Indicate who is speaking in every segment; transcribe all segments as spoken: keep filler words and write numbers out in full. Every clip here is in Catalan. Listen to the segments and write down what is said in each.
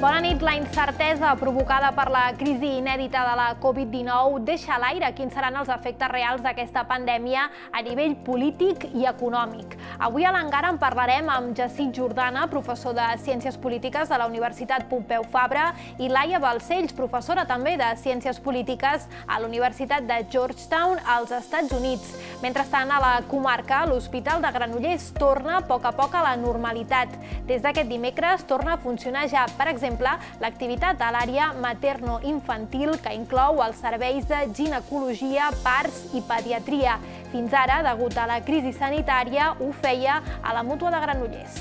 Speaker 1: Bona nit. La incertesa provocada per la crisi inèdita de la Covid dinou deixa a l'aire quins seran els efectes reals d'aquesta pandèmia a nivell polític i econòmic. Avui a l'Encara en parlarem amb Jacint Jordana, professor de Ciències Polítiques de la Universitat Pompeu Fabra, i Laia Balcells, professora també de Ciències Polítiques a la Universitat de Georgetown, als Estats Units. Mentrestant, a la comarca, l'Hospital de Granollers torna a poc a poc a la normalitat. Des d'aquest dimecres torna a funcionar ja, per exemple, l'activitat a l'àrea materno-infantil, que inclou els serveis de ginecologia, parts i pediatria. Fins ara, degut a la crisi sanitària, ho feia a la Mútua de Granollers.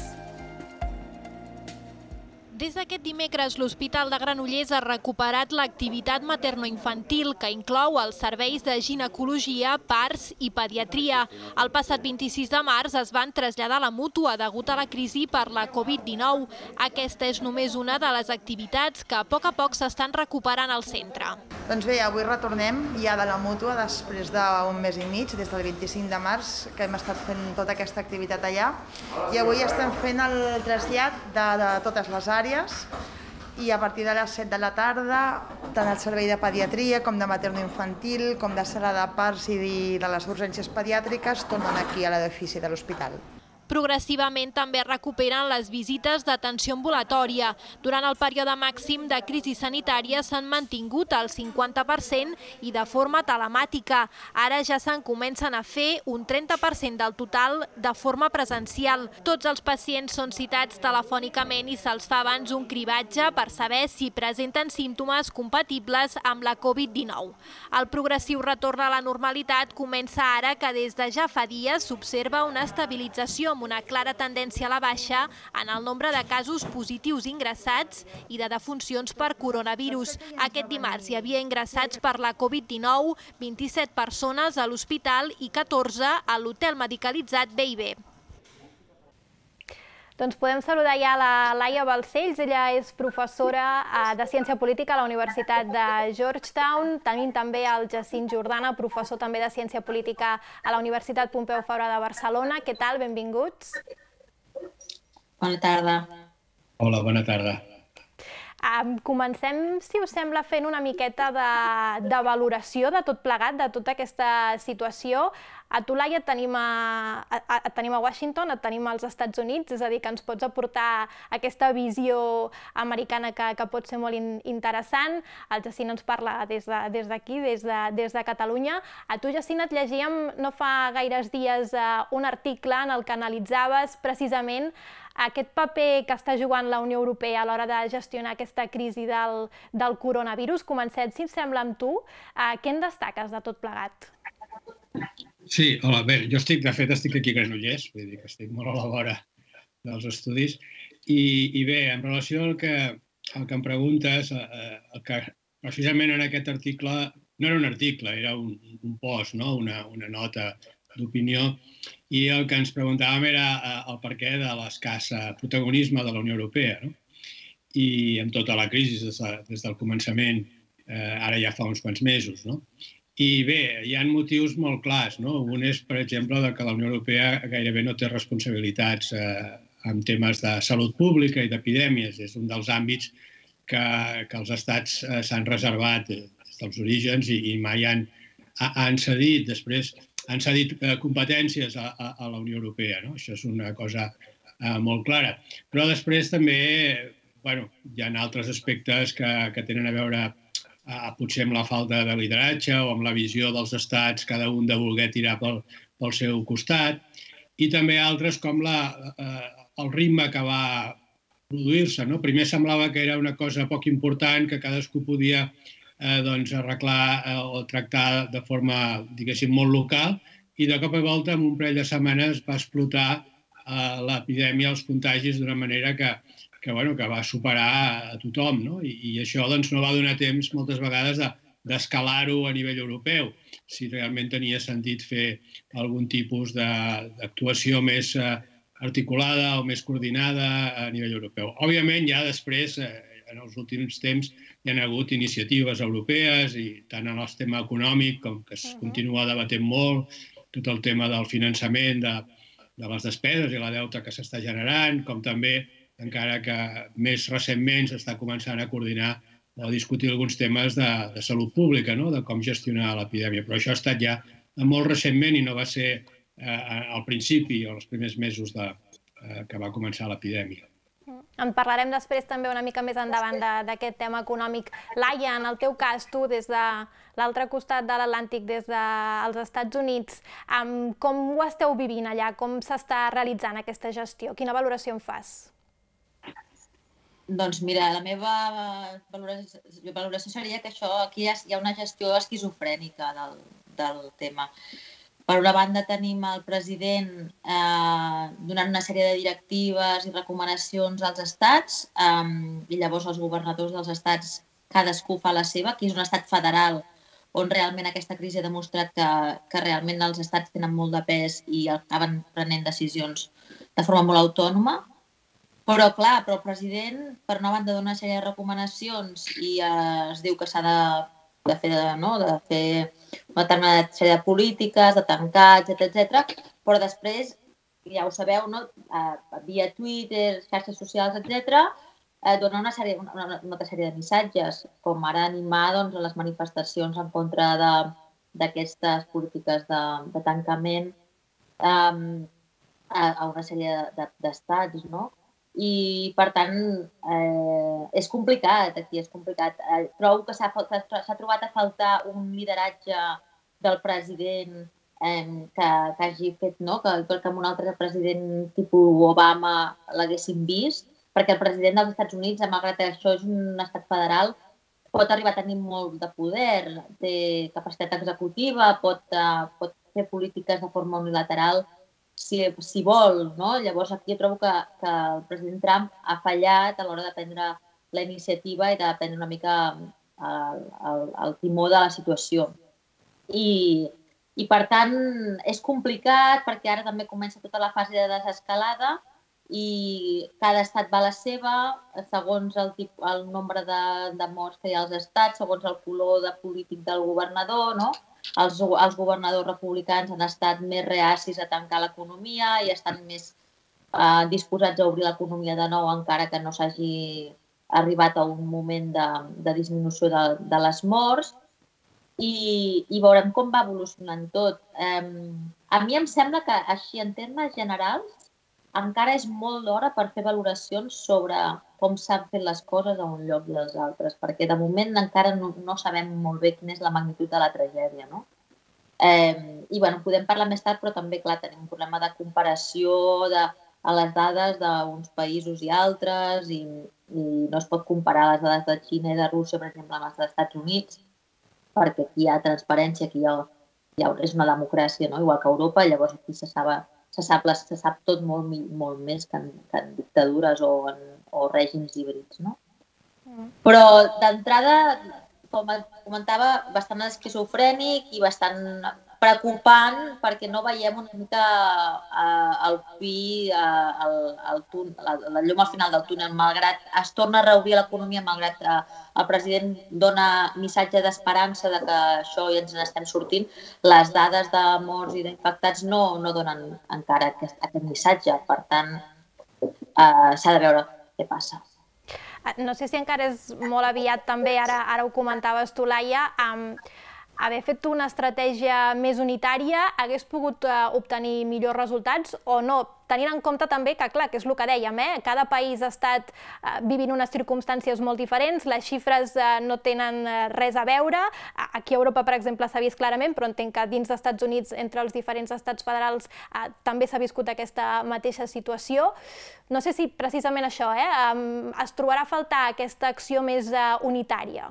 Speaker 1: Des d'aquest dimecres, l'Hospital de Granollers ha recuperat l'activitat materno-infantil, que inclou els serveis de ginecologia, parts i pediatria. El passat vint-i-sis de març es van traslladar a la Mútua degut a la crisi per la Covid dinou. Aquesta és només una de les activitats que a poc a poc s'estan recuperant al centre.
Speaker 2: Doncs bé, avui retornem ja de la Mútua després d'un mes i mig, des del vint-i-cinc de març, que hem estat fent tota aquesta activitat allà. I avui estem fent el trasllat de, de totes les àrees i a partir de les set de la tarda, tant el servei de pediatria com de materno-infantil, com de sala de parts i de les urgències pediàtriques, tornen aquí a l'edifici de l'hospital.
Speaker 1: Progressivament també es recuperen les visites d'atenció ambulatòria. Durant el període màxim de crisi sanitària s'han mantingut al cinquanta per cent i de forma telemàtica. Ara ja se'n comencen a fer un trenta per cent del total de forma presencial. Tots els pacients són citats telefònicament i se'ls fa abans un cribatge per saber si presenten símptomes compatibles amb la Covid dinou. El progressiu retorn a la normalitat comença ara que des de ja fa dies s'observa una estabilització amb una clara tendència a la baixa en el nombre de casos positius ingressats i de defuncions per coronavirus. Aquest dimarts hi havia ingressats per la Covid dinou vint-i-set persones a l'hospital i catorze a l'hotel medicalitzat B i B. Doncs podem saludar ja la Laia Balcells. Ella és professora de Ciència Política a la Universitat de Georgetown. Tenim també el Jacint Jordana, professor també de Ciència Política a la Universitat Pompeu Fabra de Barcelona. Què tal? Benvinguts.
Speaker 3: Bona tarda.
Speaker 4: Hola, bona tarda.
Speaker 1: Comencem, si us sembla, fent una miqueta de valoració de tot plegat, de tota aquesta situació. A tu, Laia, et tenim a Washington, et tenim als Estats Units, és a dir, que ens pots aportar aquesta visió americana que pot ser molt interessant. El Jacint ens parla des d'aquí, des de Catalunya. A tu, Jacint, et llegíem no fa gaires dies un article en el que analitzaves precisament aquest paper que està jugant la Unió Europea a l'hora de gestionar aquesta crisi del coronavirus. Comencem, si et sembla, amb tu. Què en destaques de tot plegat?
Speaker 4: Sí, hola, bé, jo estic, de fet, estic aquí a Granollers, vull dir que estic molt a la vora dels estudis, i bé, en relació al que em preguntes, precisament en aquest article, no era un article, era un post, una nota d'opinió, i el que ens preguntàvem era el perquè de l'escàs protagonisme de la Unió Europea, i amb tota la crisi des del començament, ara ja fa uns quants mesos, no? I bé, hi ha motius molt clars. Un és, per exemple, que la Unió Europea gairebé no té responsabilitats en temes de salut pública i d'epidèmies. És un dels àmbits que els estats s'han reservat des dels orígens i mai han cedit. Després han cedit competències a la Unió Europea. Això és una cosa molt clara. Però després també hi ha altres aspectes que tenen a veure potser amb la falta de lideratge o amb la visió dels estats, cada un de voler tirar pel seu costat, i també altres com el ritme que va produir-se. Primer semblava que era una cosa poc important, que cadascú podia arreglar o tractar de forma, diguéssim, molt local, i de cop i volta, en un parell de setmanes, va explotar l'epidèmia, els contagis, d'una manera que que va superar a tothom, i això no va donar temps moltes vegades d'escalar-ho a nivell europeu, si realment tenia sentit fer algun tipus d'actuació més articulada o més coordinada a nivell europeu. Òbviament, ja després, en els últims temps, hi ha hagut iniciatives europees, i tant en el tema econòmic, com que es continua debatent molt, tot el tema del finançament de les despeses i la deuta que s'està generant, com també encara que més recentment s'està començant a coordinar o a discutir alguns temes de, de salut pública, no? De com gestionar l'epidèmia. Però això ha estat ja molt recentment i no va ser eh, al principi o els primers mesos de, eh, que va començar l'epidèmia.
Speaker 1: En parlarem després també una mica més endavant d'aquest tema econòmic. Laia, en el teu cas, tu des de l'altre costat de l'Atlàntic, des dels Estats Units, com ho esteu vivint allà? Com s'està realitzant aquesta gestió? Quina valoració en fas?
Speaker 3: Doncs mira, la meva valoració seria que això aquí hi ha una gestió esquizofrènica del, del tema. Per una banda tenim el president eh, donant una sèrie de directives i recomanacions als estats eh, i llavors els governadors dels estats cadascú fa la seva. Aquí és un estat federal on realment aquesta crisi ha demostrat que, que realment els estats tenen molt de pes i acaben prenent decisions de forma molt autònoma. Però clar, però el president per una banda dona una sèrie de recomanacions i eh, es diu que s'ha de de fer, no? de fer una determinada sèrie de polítiques, de tancats, etcètera. Però després, ja ho sabeu, no? uh, via Twitter, xarxes socials, etcètera, uh, dona una, sèrie, una, una altra sèrie de missatges, com ara animar doncs, les manifestacions en contra d'aquestes polítiques de, de tancament um, a, a una sèrie d'estats, de, no? I, per tant, eh, és complicat, aquí és complicat. Eh, trobo que s'ha trobat a faltar un lideratge del president eh, que, que hagi fet, no? que, que amb un altre president tipus Obama l'haguessin vist, perquè el president dels Estats Units, malgrat que això és un estat federal, pot arribar a tenir molt de poder, té capacitat executiva, pot, eh, pot fer polítiques de forma unilateral, Si, si vol, no? Llavors aquí jo trobo que, que el president Trump ha fallat a l'hora de prendre la iniciativa i de prendre una mica el, el, el timó de la situació. I, i per tant és complicat perquè ara també comença tota la fase de desescalada i cada estat va a la seva, segons el, tip, el nombre de, de morts que hi ha als estats, segons el color de polític del governador, no? Els, els governadors republicans han estat més reacis a tancar l'economia i estan més eh, disposats a obrir l'economia de nou encara que no s'hagi arribat a un moment de, de disminució de, de les morts i, i veurem com va evolucionant tot. Eh, a mi em sembla que així en termes generals encara és molt d'hora per fer valoracions sobre com s'han fet les coses a un lloc i als altres, perquè de moment encara no, no sabem molt bé quina és la magnitud de la tragèdia, no? Eh, I, bueno, podem parlar més tard, però també, clar, tenim un problema de comparació de, a les dades d'uns països i altres i, i no es pot comparar les dades de Xina i de Rússia, per exemple, amb les dels Estats Units, perquè aquí hi ha transparència, aquí hi ha, hi ha, és una democràcia, no? Igual que a Europa, llavors aquí se sap Se sap, se sap tot molt, molt més que en, que en dictadures o, en, o règims híbrids, no? Mm. Però d'entrada, com comentava, bastant esquizofrènic i bastant preocupant perquè no veiem una mica uh, el pi, uh, el, el tun, la, la llum al final del túnel, malgrat es torna a reobrir l'economia, malgrat uh, el president dona missatge d'esperança de que això ja ens n'estem sortint, les dades de morts i d'infectats no, no donen encara aquest, aquest missatge. Per tant, uh, s'ha de veure què passa.
Speaker 1: No sé si encara és molt aviat també, ara, ara ho comentaves tu, Laia, um, haver fet una estratègia més unitària hagués pogut uh, obtenir millors resultats o no, tenint en compte també que, clar, que és el que dèiem, eh? Cada país ha estat uh, vivint unes circumstàncies molt diferents, les xifres uh, no tenen uh, res a veure, aquí a Europa, per exemple, s'ha vist clarament, però entenc que dins dels Estats Units, entre els diferents estats federals, uh, també s'ha viscut aquesta mateixa situació. No sé si precisament això, eh? Um, es trobarà a faltar aquesta acció més uh, unitària.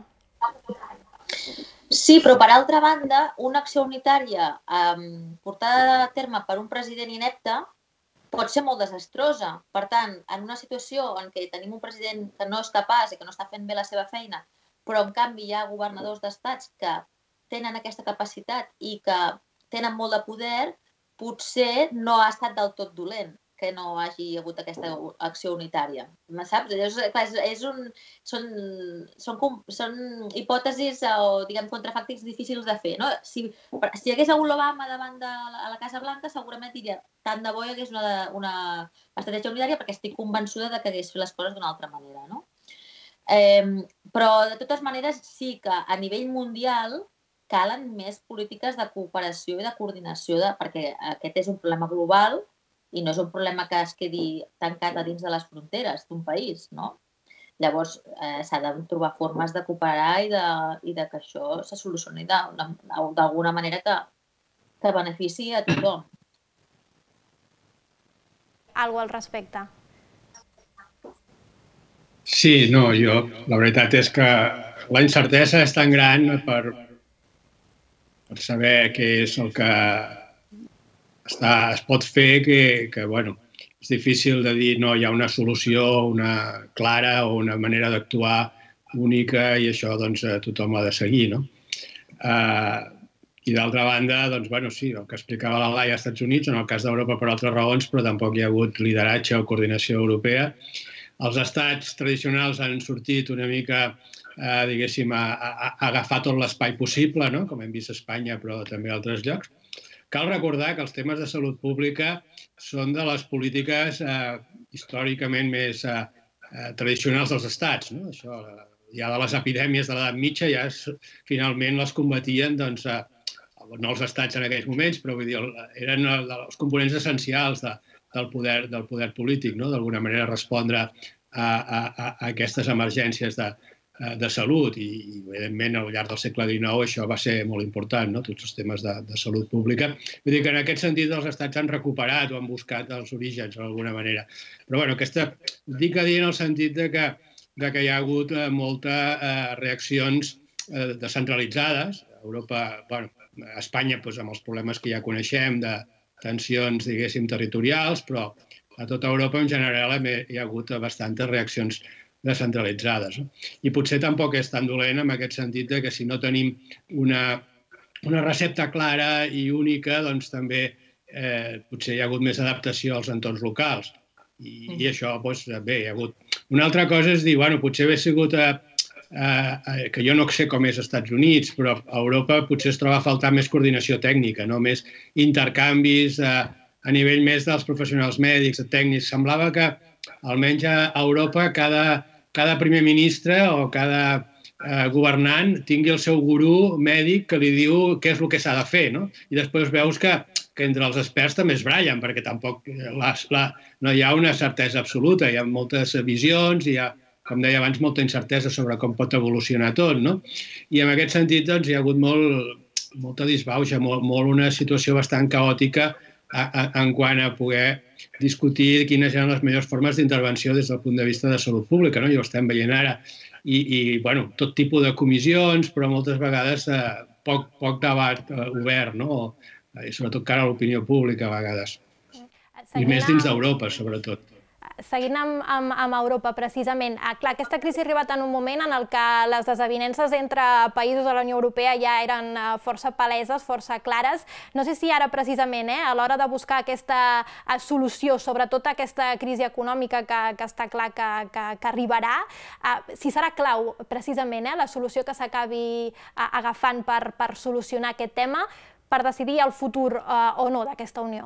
Speaker 3: Sí, però per altra banda, una acció unitària eh, portada a terme per un president inepte pot ser molt desastrosa. Per tant, en una situació en què tenim un president que no és capaç i que no està fent bé la seva feina, però en canvi hi ha governadors d'estats que tenen aquesta capacitat i que tenen molt de poder, potser no ha estat del tot dolent que no hagi hagut aquesta acció unitària. Saps? És, és un, són, són, són hipòtesis o, diguem, contrafàctics difícils de fer. No? Si, si hi hagués hagut l'Obama davant de la, la Casa Blanca, segurament diria tant de bo hi hagués una, una estratègia unitària perquè estic convençuda de que hagués fet les coses d'una altra manera. No? Eh, però, de totes maneres, sí que a nivell mundial calen més polítiques de cooperació i de coordinació, de, perquè aquest és un problema global i no és un problema que es quedi tancat a dins de les fronteres d'un país, no? Llavors, eh, s'ha de trobar formes de cooperar i de, i de que això se solucioni d'alguna manera que, que benefici a tothom.
Speaker 5: Algo al respecte.
Speaker 4: Sí, no, jo, la veritat és que la incertesa és tan gran per, per saber què és el que està, es pot fer que, que, bueno, és difícil de dir no, hi ha una solució, una clara o una manera d'actuar única i això doncs tothom l'ha de seguir, no? Uh, I d'altra banda, doncs, bueno, sí, el que explicava la Laia als Estats Units, en el cas d'Europa per altres raons, però tampoc hi ha hagut lideratge o coordinació europea. Els estats tradicionals han sortit una mica, eh, diguéssim, a, a, a agafar tot l'espai possible, no? Com hem vist a Espanya, però també a altres llocs. Cal recordar que els temes de salut pública són de les polítiques eh, històricament més eh, tradicionals dels estats, no? Això, ja de les epidèmies de l'edat mitja, ja es, finalment les combatien, doncs, eh, no els estats en aquells moments, però vull dir, eren els components essencials de, del, poder, del poder polític, no? D'alguna manera respondre a, a, a aquestes emergències de, de salut i, evidentment, al llarg del segle dinou això va ser molt important, no? Tots els temes de, de salut pública. Vull dir que en aquest sentit els estats han recuperat o han buscat els orígens d'alguna manera. Però, bueno, aquesta, dic a dir en el sentit de que, de que hi ha hagut eh, moltes eh, reaccions eh, descentralitzades. A Europa, bueno, a Espanya, doncs, amb els problemes que ja coneixem de tensions, diguéssim, territorials, però a tota Europa en general hi ha hagut bastantes reaccions descentralitzades. No? I potser tampoc és tan dolent en aquest sentit que si no tenim una, una recepta clara i única, doncs també eh, potser hi ha hagut més adaptació als entorns locals. I, i això, doncs, bé, hi ha hagut... Una altra cosa és dir, bueno, potser hauria sigut... Eh, eh, que jo no sé com és als Estats Units, però a Europa potser es troba a faltar més coordinació tècnica, no? Més intercanvis eh, a nivell més dels professionals mèdics, tècnics. Semblava que, almenys a Europa, cada, cada primer ministre o cada eh, governant tingui el seu gurú mèdic que li diu què és el que s'ha de fer, no? I després veus que, que entre els experts també es brallen, perquè tampoc la, la, no hi ha una certesa absoluta, hi ha moltes visions, hi ha, com deia abans, molta incertesa sobre com pot evolucionar tot, no? I en aquest sentit, doncs, hi ha hagut molt, molta disbauxa, molt, molt una situació bastant caòtica a, a, en quant a poder discutir quines eren les millors formes d'intervenció des del punt de vista de salut pública, no? I ho estem veient ara. I, i bueno, tot tipus de comissions, però moltes vegades eh, poc, poc debat eh, obert, no? I sobretot cara a l'opinió pública a vegades. I més dins d'Europa, sobretot.
Speaker 5: Seguint amb, amb, amb Europa, precisament, ah, clar, aquesta crisi ha arribat en un moment en el que les desavinences entre països de la Unió Europea ja eren força paleses, força clares. No sé si ara, precisament, eh, a l'hora de buscar aquesta solució, sobretot a aquesta crisi econòmica que, que està clar que, que, que arribarà, eh, si serà clau, precisament, eh, la solució que s'acabi agafant per, per solucionar aquest tema, per decidir el futur eh, o no d'aquesta Unió.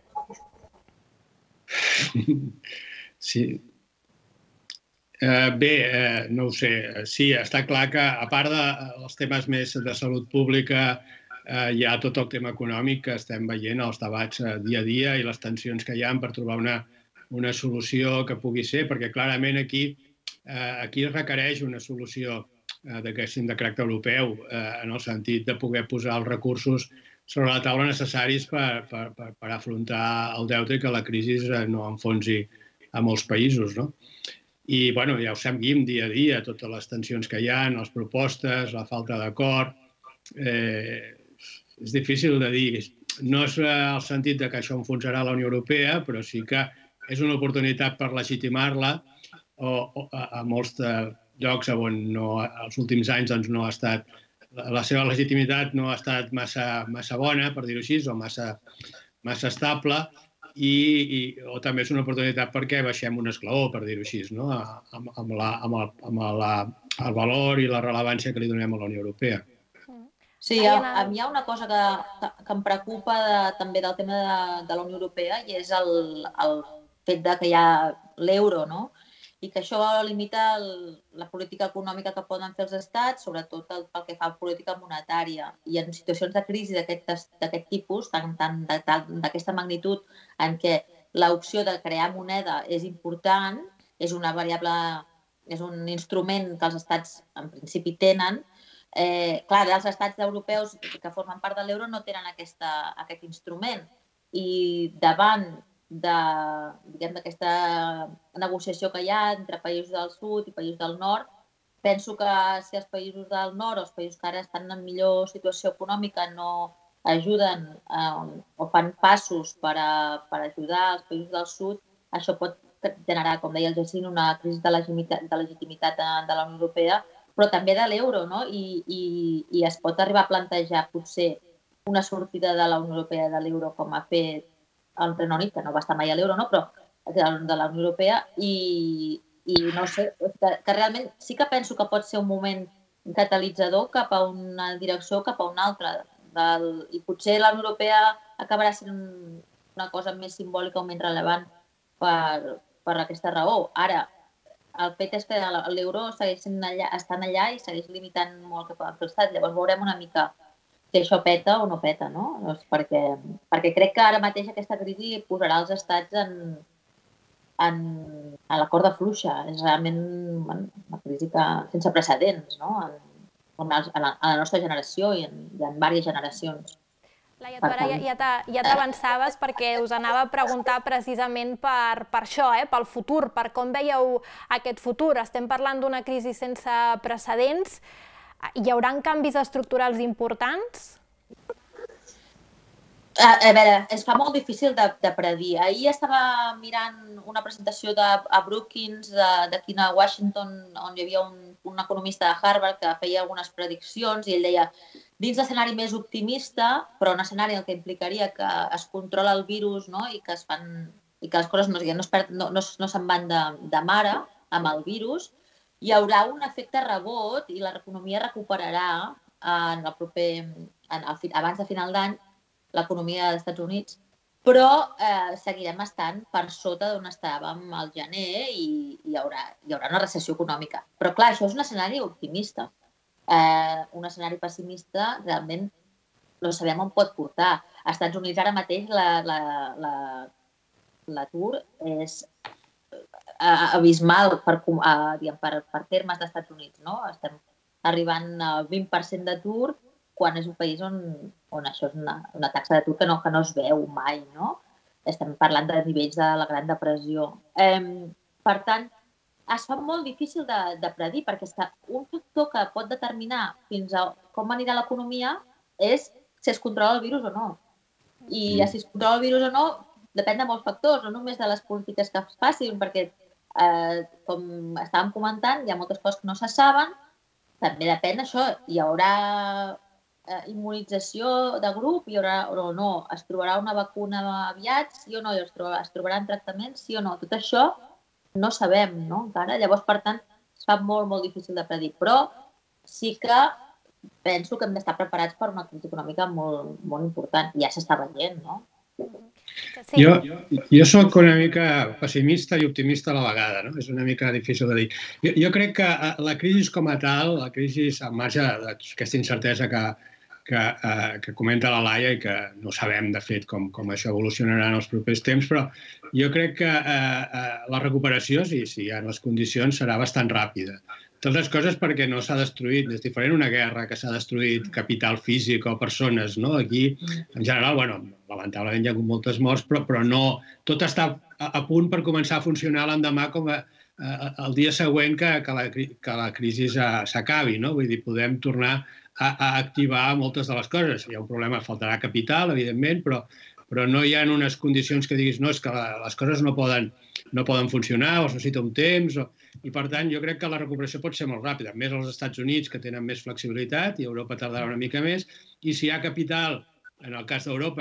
Speaker 4: Sí. Eh, bé, eh, no ho sé. Sí, està clar que, a part dels temes més de salut pública, eh, hi ha tot el tema econòmic que estem veient als debats eh, dia a dia i les tensions que hi ha per trobar una, una solució que pugui ser, perquè clarament aquí, eh, aquí es requereix una solució eh, de, de caràcter europeu, eh, en el sentit de poder posar els recursos sobre la taula necessaris per, per, per, per afrontar el deute i que la crisi no enfonsi a molts països, no? I, bueno, ja ho seguim dia a dia, totes les tensions que hi ha, les propostes, la falta d'acord. Eh, és difícil de dir. No és el sentit de que això enfonsarà la Unió Europea, però sí que és una oportunitat per legitimar-la o, o a, a molts llocs on no, els últims anys doncs, no ha estat la seva legitimitat no ha estat massa, massa bona, per dir-ho així, o massa, massa estable, i, o també és una oportunitat perquè baixem un esglaó, per dir-ho així, no? amb, amb, la, amb, el, amb la, el valor i la rellevància que li donem a la Unió Europea.
Speaker 3: Sí, a, a mi hi ha una cosa que, que em preocupa de, també del tema de, de la Unió Europea i és el, el fet de que hi ha l'euro, no? I que això limita el, la política econòmica que poden fer els estats, sobretot el, pel que fa a política monetària. I en situacions de crisi d'aquest tipus, d'aquesta magnitud, en què l'opció de crear moneda és important, és una variable, és un instrument que els estats en principi tenen, eh, clar, els estats europeus que formen part de l'euro no tenen aquesta, aquest instrument. I davant d'aquesta negociació que hi ha entre països del sud i països del nord, penso que si els països del nord o els països que ara estan en millor situació econòmica no ajuden eh, o fan passos per, a, per ajudar els països del sud, això pot generar, com deia el Jacint, una crisi de legitimitat de, legitimitat de, de la Unió Europea, però també de l'euro, no? I, i, i es pot arribar a plantejar potser una sortida de la Unió Europea de l'euro com ha fet el Regne Unit, que no va estar mai a l'euro, no? Però de la Unió Europea, i, i no sé, que, que realment sí que penso que pot ser un moment catalitzador cap a una direcció o cap a una altra. Del, I potser la Unió Europea acabarà sent una cosa més simbòlica o menys rellevant per, per aquesta raó. Ara, el fet és que l'euro segueix allà, estant allà i segueix limitant molt el que poden fer els estats. Llavors veurem una mica si això peta o no peta, no? Perquè, perquè crec que ara mateix aquesta crisi posarà els estats en, en, en la corda fluixa. És realment bueno, una crisi que, sense precedents, no? En, en, la, en la nostra generació i en, i en diverses generacions.
Speaker 5: Laia, tu ara ja, ja t'avançaves perquè us anava a preguntar precisament per, per això, eh? Pel futur, per com veieu aquest futur. Estem parlant d'una crisi sense precedents. Hi haurà canvis estructurals importants?
Speaker 3: A, a veure, es fa molt difícil de, de predir. Ahir estava mirant una presentació de, a Brookings, d'aquí a Washington, on hi havia un, un economista de Harvard que feia algunes prediccions i ell deia, dins l'escenari més optimista, però un escenari el que implicaria que es controla el virus, no? I que es fan, i que les coses no, no, es perd, no, no, no se'n van de, de mare amb el virus, hi haurà un efecte rebot i l'economia recuperarà en el proper, en el, abans de final d'any l'economia dels Estats Units, però eh, seguirem estant per sota d'on estàvem al gener i hi haurà, hi haurà una recessió econòmica. Però clar, això és un escenari optimista. Eh, un escenari pessimista realment no sabem on pot portar. Als Estats Units ara mateix l'atur és abismal per, per, per termes dels Estats Units, no? Estem arribant al vint per cent d'atur quan és un país on, on això és una, una taxa d'atur que no, que no es veu mai, no? Estem parlant de nivells de la Gran Depressió. Eh, per tant, es fa molt difícil de, de predir perquè és que un factor que pot determinar fins a com anirà l'economia és si es controla el virus o no. I si es controla el virus o no depèn de molts factors, no només de les polítiques que es facin, perquè Eh, com estàvem comentant, hi ha moltes coses que no se saben, també depèn d'això, hi haurà eh, immunització de grup, hi haurà o no, es trobarà una vacuna aviat, sí o no, es, trobarà, es trobaran tractaments, sí o no, tot això no sabem, no, encara, llavors, per tant, es fa molt, molt difícil de predir, però sí que penso que hem d'estar preparats per una crisi econòmica molt, molt important, ja s'està veient, no?
Speaker 4: Sí. Jo, jo soc una mica pessimista i optimista a la vegada, no? És una mica difícil de dir. Jo, jo crec que la crisi com a tal, la crisi al marge d'aquesta incertesa que, que, eh, que comenta la Laia i que no sabem, de fet, com, com això evolucionarà en els propers temps, però jo crec que eh, la recuperació, si, si hi ha les condicions, serà bastant ràpida. Totes coses perquè no s'ha destruït, és diferent una guerra que s'ha destruït capital físic o persones, no? Aquí, en general, bueno, lamentablement hi ha hagut moltes morts, però, però no, tot està a, a punt per començar a funcionar l'endemà com a, a, el dia següent que, que, la, que la crisi s'acabi, no? Vull dir, podem tornar a, a activar moltes de les coses. Hi ha un problema, faltarà capital, evidentment, però, però no hi ha unes condicions que diguis no, és que la, les coses no poden, no poden funcionar o es necessita un temps, o, i per tant jo crec que la recuperació pot ser molt ràpida, més als Estats Units que tenen més flexibilitat i Europa tardarà una mica més, i si hi ha capital, en el cas d'Europa,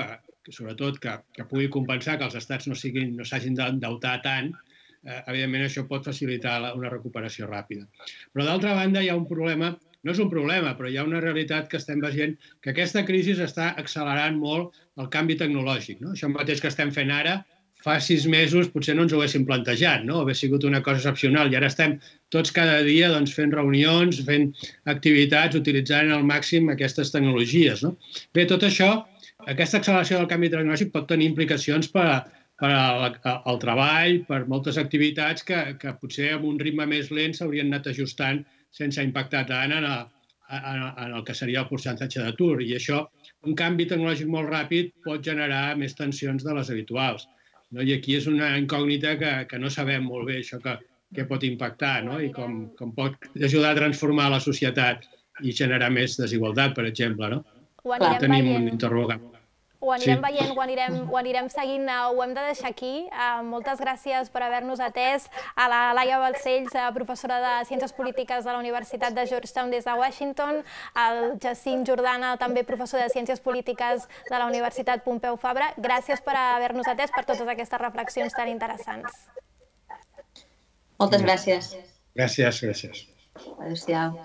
Speaker 4: sobretot que pugui compensar que els estats no s'hagin d'endeutar tant, evidentment això pot facilitar una recuperació ràpida. Però d'altra banda hi ha un problema, no és un problema, però hi ha una realitat que estem veient, que aquesta crisi està accelerant molt el canvi tecnològic. Això mateix que estem fent ara, fa sis mesos potser no ens ho haguéssim plantejat, hauria sigut una cosa excepcional, i ara estem tots cada dia fent reunions, fent activitats, utilitzant al màxim aquestes tecnologies. Bé, tot això, aquesta acceleració del canvi tecnològic pot tenir implicacions per al treball, per moltes activitats que potser amb un ritme més lent s'haurien anat ajustant sense impactar tant en el que seria el percentatge d'atur. I això, un canvi tecnològic molt ràpid pot generar més tensions de les habituals. I aquí és una incògnita que no sabem molt bé això què pot impactar i com pot ajudar a transformar la societat i generar més desigualtat, per exemple. Tenim un interrogant.
Speaker 5: Ho anirem veient, ho anirem seguint, ho hem de deixar aquí. Moltes gràcies per haver-nos atès. A la Laia Balcells, professora de Ciències Polítiques de la Universitat de Georgetown des de Washington, al Jacint Jordana, també professor de Ciències Polítiques de la Universitat Pompeu Fabra. Gràcies per haver-nos atès, per totes aquestes reflexions tan interessants.
Speaker 3: Moltes gràcies.
Speaker 4: Gràcies, gràcies.
Speaker 3: Adéu-siau.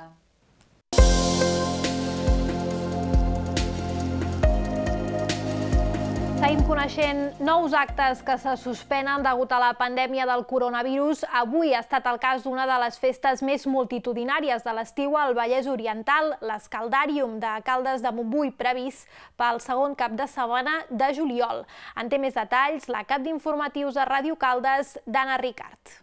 Speaker 5: Seguim coneixent nous actes que se suspenen degut a la pandèmia del coronavirus. Avui ha estat el cas d'una de les festes més multitudinàries de l'estiu al Vallès Oriental, l'Escaldàrium de Caldes de Montbui, previst pel segon cap de setmana de juliol. En té més detalls la cap d'informatius de Ràdio Caldes, Dana Ricart.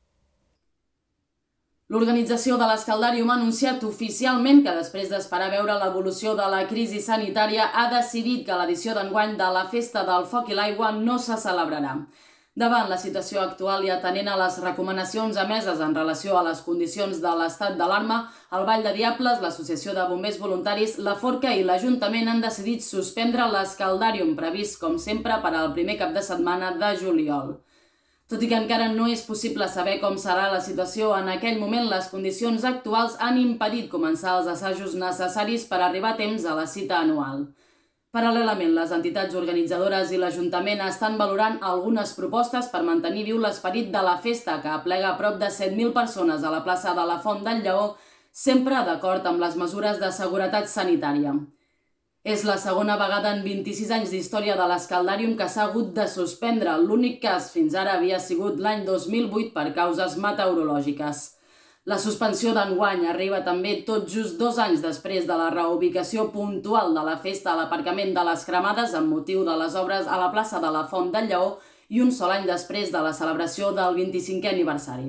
Speaker 6: L'organització de l'Escaldàrium ha anunciat oficialment que després d'esperar veure l'evolució de la crisi sanitària ha decidit que l'edició d'enguany de la Festa del Foc i l'Aigua no se celebrarà. Davant la situació actual i atenent a les recomanacions emeses en relació a les condicions de l'estat d'alarma, el Vall de Diables, l'Associació de Bombers Voluntaris, la Forca i l'Ajuntament han decidit suspendre l'Escaldàrium previst, com sempre, per al primer cap de setmana de juliol. Tot i que encara no és possible saber com serà la situació en aquell moment, les condicions actuals han impedit començar els assajos necessaris per arribar a temps a la cita anual. Paral·lelament, les entitats organitzadores i l'Ajuntament estan valorant algunes propostes per mantenir viu l'esperit de la festa, que aplega prop de set mil persones a la plaça de la Font del Lleó, sempre d'acord amb les mesures de seguretat sanitària. És la segona vegada en vint-i-sis anys d'història de l'Escaldàrium que s'ha hagut de suspendre. L'únic cas fins ara havia sigut l'any dos mil vuit per causes meteorològiques. La suspensió d'enguany arriba també tot just dos anys després de la reubicació puntual de la festa a l'aparcament de les Cremades amb motiu de les obres a la plaça de la Font del Lleó i un sol any després de la celebració del vint-i-cinquè aniversari.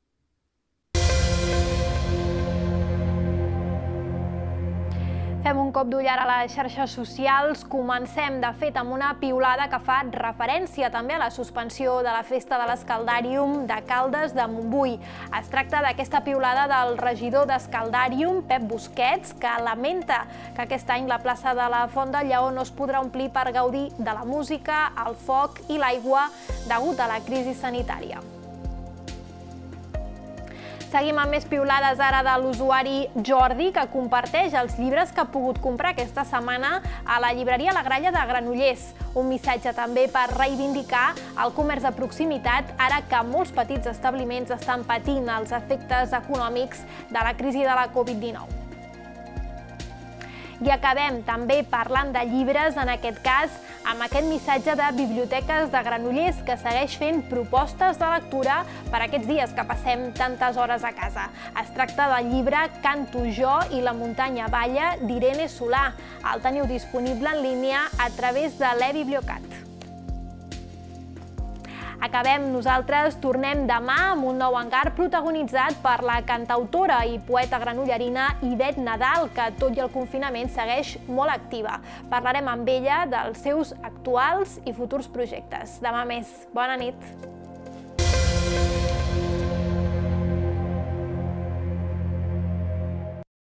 Speaker 5: Fem un cop d'ull ara a les xarxes socials. Comencem, de fet, amb una piulada que fa referència també a la suspensió de la Festa de l'Escaldàrium de Caldes de Montbui. Es tracta d'aquesta piulada del regidor d'Escaldàrium, Pep Busquets, que lamenta que aquest any la plaça de la Font del Lleó no es podrà omplir per gaudir de la música, el foc i l'aigua degut a la crisi sanitària. Seguim amb més piulades ara de l'usuari Jordi, que comparteix els llibres que ha pogut comprar aquesta setmana a la llibreria La Gralla de Granollers. Un missatge també per reivindicar el comerç de proximitat, ara que molts petits establiments estan patint els efectes econòmics de la crisi de la Covid dinou. I acabem també parlant de llibres, en aquest cas amb aquest missatge de Biblioteques de Granollers, que segueix fent propostes de lectura per aquests dies que passem tantes hores a casa. Es tracta del llibre Canto jo i la muntanya balla d'Irene Solà. El teniu disponible en línia a través de l'e-Bibliocat. Acabem, nosaltres tornem demà amb un nou engar protagonitzat per la cantautora i poeta granollerina Ivet Nadal, que tot i el confinament segueix molt activa. Parlarem amb ella dels seus actuals i futurs projectes. Demà més. Bona nit.